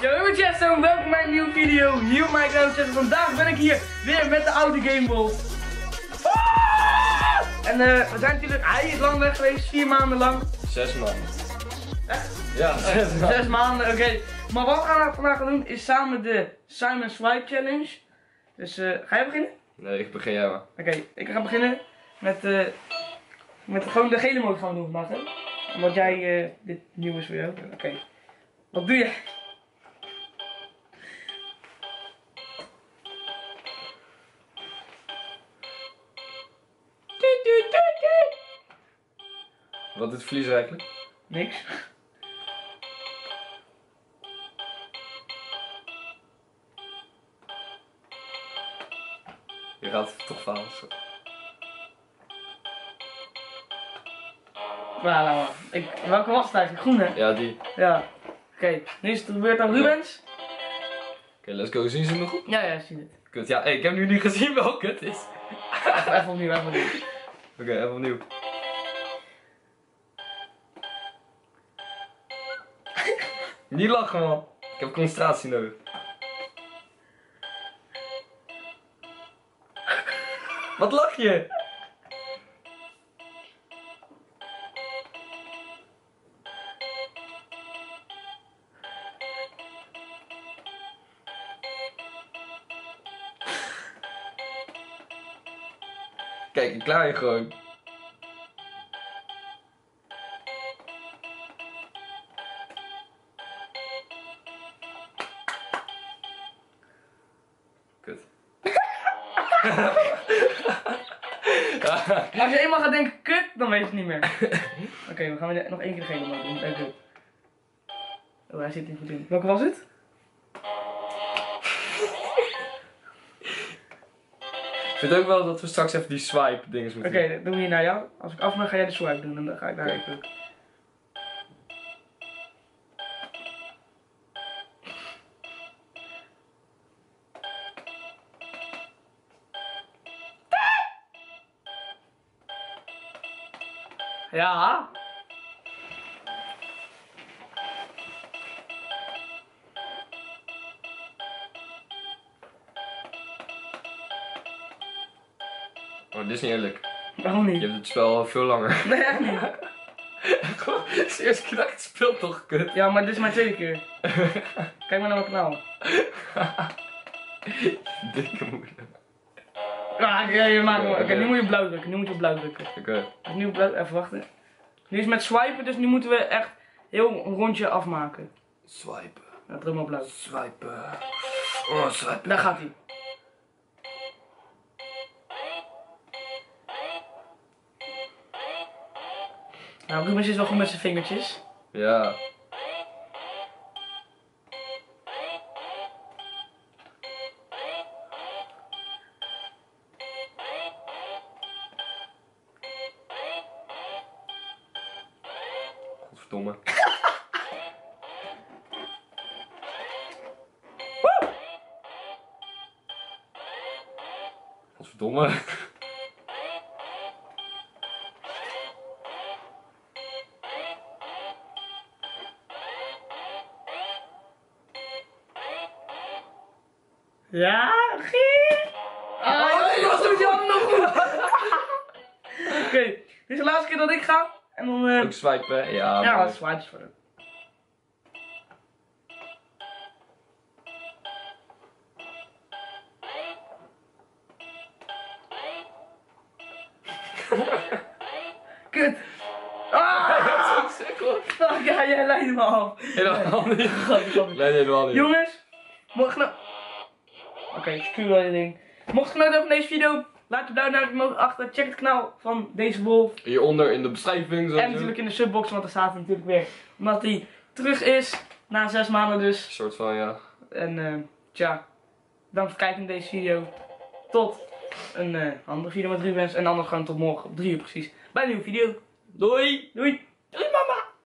Yo Chesto, welkom bij een nieuwe video. Hier op mijn kanaal Chesto. Vandaag ben ik hier weer met de oude Game Ball. En we zijn natuurlijk, hij is lang weg geweest, 4 maanden lang. 6 maanden. Echt? Ja, 6 maanden. 6 maanden, oké. Maar wat we vandaag gaan doen is samen de Simon Swipe Challenge. Dus ga jij beginnen? Nee, ik begin jij maar. Oké, ik ga beginnen met gewoon de gele mode gaan we doen vandaag, hè? Omdat jij, dit nieuw is voor jou. Oké. Wat doe je? Wat doet verlies eigenlijk? Niks. Je gaat toch falen. Nou, welke was het eigenlijk? Groen, hè? Ja, die. Ja. Oké, nu is het de beurt aan Rubens. Oké, let's go. Zien ze hem nog goed? Ja, ik zie het. Kut, ja, hey, ik heb nu niet gezien welke het is. Even opnieuw, even opnieuw. Oké, even opnieuw. Niet lachen, man. Ik heb concentratie nodig. Wat lach je? Kijk, ik klaar je gewoon. Kut. Als je eenmaal gaat denken kut, dan weet je het niet meer. Oké, we gaan weer nog één keer de gele mode doen. Even. Oh, hij zit niet goed in. Welke was het? Ik vind ook wel dat we straks even die swipe dinges moeten doen. Oké, dat doen we hier naar jou. Als ik af mag, ga jij de swipe doen en dan ga ik daar even. Ja. Oh, dit is niet eerlijk. Waarom Je niet? hebt het spel al veel langer. Nee, echt niet. Gewoon, het is de eerste keer dat ik het speel toch, kut. Ja, maar dit is mijn tweede keer. Kijk maar naar mijn kanaal. Dikke moeder. Ah, ja, Oké, nu moet je blauw drukken. Nu moet je op blauw drukken. Oké. Nu blauw, even wachten. Nu is het met swipen, dus nu moeten we echt heel een rondje afmaken. Swipen. Ja, druk maar op blauw. Swipen. Oh, swipen. Daar gaat hij. Nou, Rubens is wel goed met zijn vingertjes. Ja. Godverdomme. Godverdomme. Ja, Gier! Ah, ik was met je handen nog goed. Oké, dit is de laatste keer dat ik ga. En dan... Ook swipen, ja. ja, maar- dat is swipes voor hem. Kut! Ah! Fuck, ja, jij leidt me af. Helemaal niet. Godverdomme. Nee, helemaal niet. Jongens, mocht je nou... Oké, stuur wel je ding. Mocht je genoten hebben van deze video, laat je duimpje omhoog achter. Check het kanaal van deze wolf. Hieronder in de beschrijving. En natuurlijk in de subbox, want daar staat hij natuurlijk weer. Omdat hij terug is, na 6 maanden dus. Een soort van, ja. En tja, bedankt voor het kijken naar deze video. Tot een andere video met Rubens. En anders gewoon tot morgen op 3 uur precies. Bij een nieuwe video. Doei! Doei!